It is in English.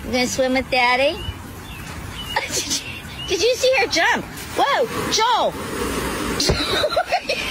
You gonna swim with Daddy? Did you see her jump? Whoa, Joel!